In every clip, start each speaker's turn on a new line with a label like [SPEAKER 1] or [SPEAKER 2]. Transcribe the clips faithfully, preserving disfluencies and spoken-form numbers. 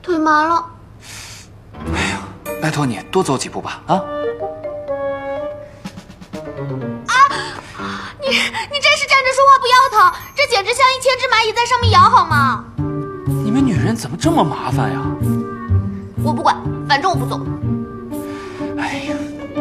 [SPEAKER 1] 腿麻了。
[SPEAKER 2] 哎呀，拜托你多走几步吧，啊！
[SPEAKER 1] 啊！你你真是站着说话不腰疼，这简直像一千只蚂蚁在上面摇，好吗？
[SPEAKER 2] 你们女人怎么这么麻烦呀？
[SPEAKER 1] 我不管，反正我不走。
[SPEAKER 2] 哎呀！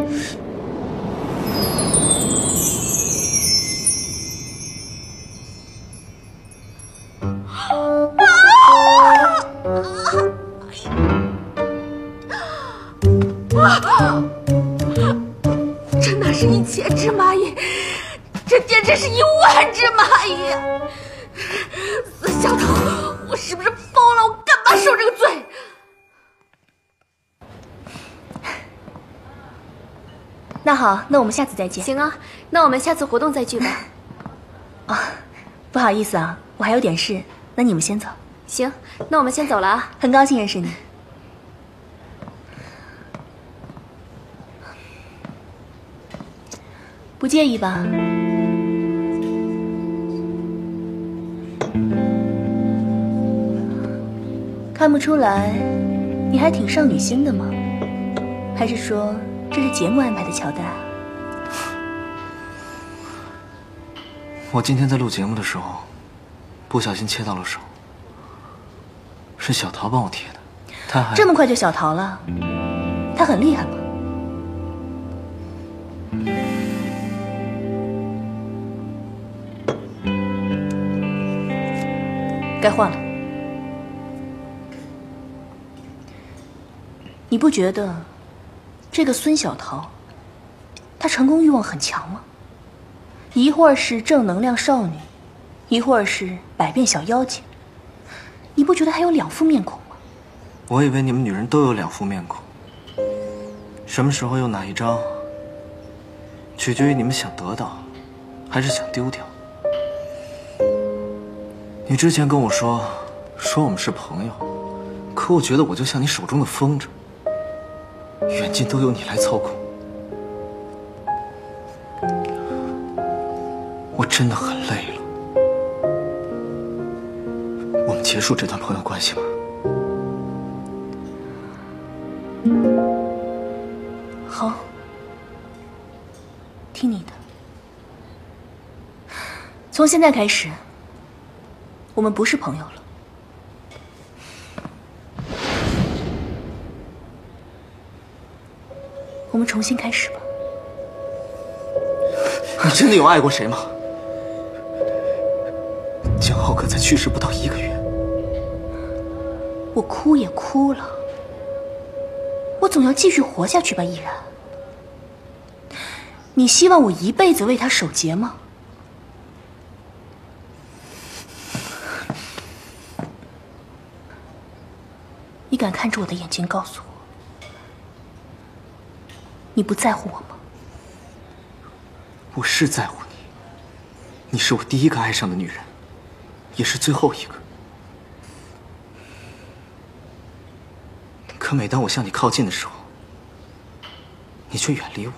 [SPEAKER 1] 这哪是一千只蚂蚁，这简直是一万只蚂蚁！死小偷，我是不是疯了？我干嘛受这个罪？
[SPEAKER 3] 那好，那我们下次再见。
[SPEAKER 1] 行啊，那我们下次活动再聚吧。
[SPEAKER 3] 啊，不好意思啊，我还有点事，那你们先走。
[SPEAKER 1] 行，那我们先走了啊。
[SPEAKER 3] 很高兴认识你。不介意吧？看不出来，你还挺少女心的嘛？还是说这是节目安排的桥段啊？
[SPEAKER 2] 我今天在录节目的时候，不小心切到了手，是小桃帮我贴的，他还
[SPEAKER 3] 这么快就小桃了？他很厉害吗？该换了。你不觉得这个孙小桃，她成功欲望很强吗？一会儿是正能量少女，一会儿是百变小妖精，你不觉得她有两副面孔吗？
[SPEAKER 2] 我以为你们女人都有两副面孔，什么时候用哪一张，取决于你们想得到，还是想丢掉。你之前跟我说，说我们是朋友，可我觉得我就像你手中的风筝，远近都由你来操控。我真的很累了，我们结束这段朋友关系吧。
[SPEAKER 3] 好，听你的。从现在开始，我们不是朋友了。我们重新开始吧。
[SPEAKER 2] 你真的有爱过谁吗？江浩可才去世不到一个月。
[SPEAKER 3] 我哭也哭了，我总要继续活下去吧，依然。你希望我一辈子为他守节吗？你敢看着我的眼睛告诉我，你不在乎我吗？
[SPEAKER 2] 我是在乎你，你是我第一个爱上的女人，也是最后一个。可每当我向你靠近的时候，你却远离我。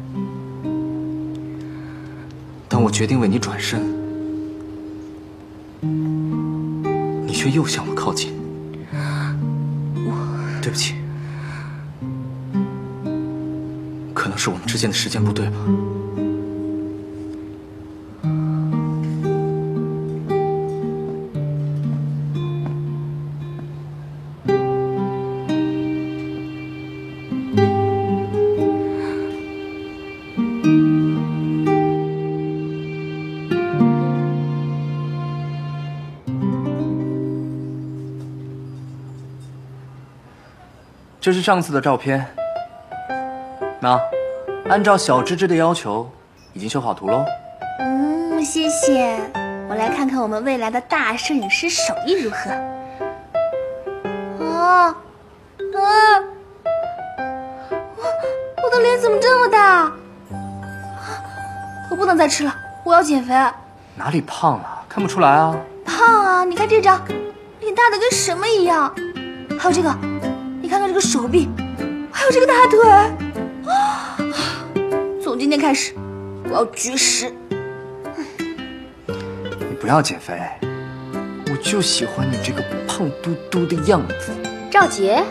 [SPEAKER 2] 当我决定为你转身，你却又向我靠近。我对不起，可能是我们之间的时间不对吧。这是上次的照片，那按照小芝芝的要求，已经修好图喽。
[SPEAKER 3] 嗯，谢谢。我来看看我们未来的大摄影师手艺如何。啊啊！我我的脸怎么这么大？我不能再吃了，我要减肥。
[SPEAKER 2] 哪里胖了？看不出来啊。
[SPEAKER 3] 胖啊！你看这张，脸大的跟什么一样。还有这个。你看看这个手臂，还有这个大腿。啊！从今天开始，我要绝食。
[SPEAKER 2] 你不要减肥，我就喜欢你这个胖嘟嘟的样子。
[SPEAKER 3] 赵杰，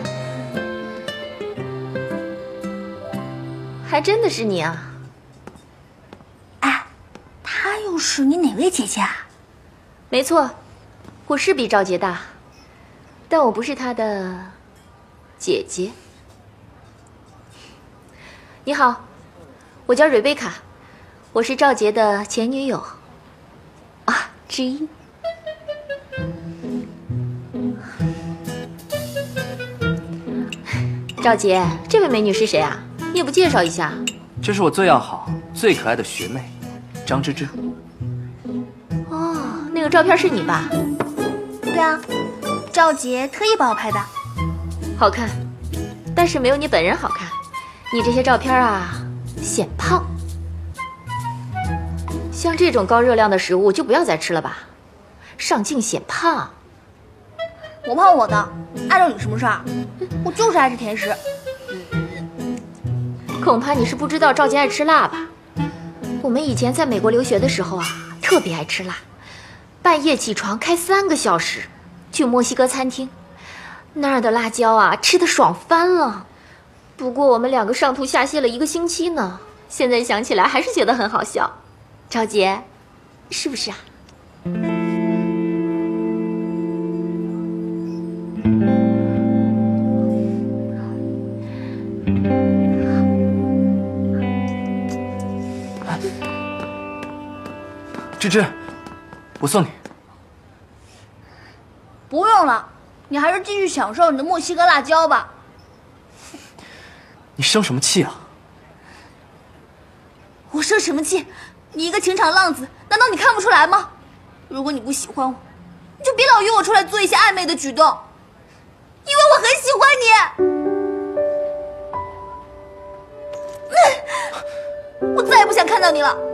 [SPEAKER 3] 还真的是你啊！
[SPEAKER 4] 哎，她又是你哪位姐姐啊？
[SPEAKER 3] 没错，我是比赵杰大，但我不是他的姐姐。你好，我叫瑞贝卡，我是赵杰的前女友啊之一。赵杰，这位美女是谁啊？你也不介绍一下？
[SPEAKER 2] 这是我最要好、最可爱的学妹，张芝芝。
[SPEAKER 3] 哦，那个照片是你吧？
[SPEAKER 4] 对啊，赵杰特意帮我拍的。
[SPEAKER 3] 好看，但是没有你本人好看。你这些照片啊，显胖。像这种高热量的食物就不要再吃了吧，上镜显胖。
[SPEAKER 4] 我胖我的，碍着你什么事儿？我就是爱吃甜食。
[SPEAKER 3] 恐怕你是不知道赵杰爱吃辣吧？我们以前在美国留学的时候啊，特别爱吃辣，半夜起床开三个小时去墨西哥餐厅，那儿的辣椒啊吃得爽翻了。不过我们两个上吐下泻了一个星期呢，现在想起来还是觉得很好笑。赵杰，是不是啊？
[SPEAKER 2] 芝芝，我送你。
[SPEAKER 4] 不用了，你还是继续享受你的墨西哥辣椒吧。
[SPEAKER 2] 你生什么气啊？
[SPEAKER 4] 我生什么气？你一个情场浪子，难道你看不出来吗？如果你不喜欢我，你就别老约我出来做一些暧昧的举动，因为我很喜欢你。我再也不想看到你了。